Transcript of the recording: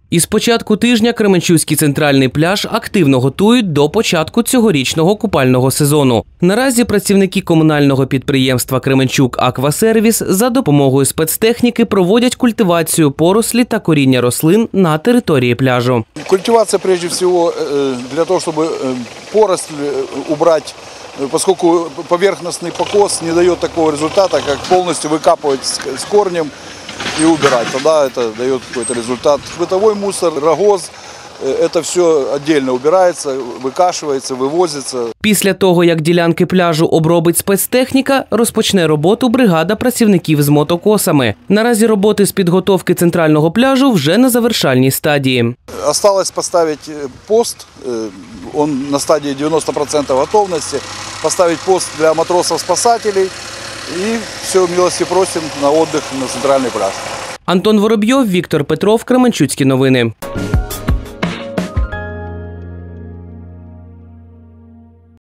Із початку тижня Кременчуцький центральний пляж активно готують до початку цьогорічного купального сезону. Наразі працівники комунального підприємства «Кременчук Аквасервіс» за допомогою спецтехніки проводять культивацію порослі та коріння рослин на території пляжу. Культивация прежде всего для того, чтобы поросль убрать, поскольку поверхностный покос не дает такого результата, как полностью выкапывать с корнем и убирать. Тогда это дает какой-то результат. Бытовой мусор, рогоз, это все отдельно убирается, викашується, вивозиться. Після того, як ділянки пляжу обробить спецтехніка, розпочне роботу бригада працівників з мотокосами. Наразі роботи з підготовки центрального пляжу вже на завершальній стадії. Осталось поставить пост, он на стадии 90% готовности, поставить пост для матросов-спасателей и все, милости просим на отдых на центральный пляж. Антон Воробйов, Віктор Петров, Кременчуцькі новини.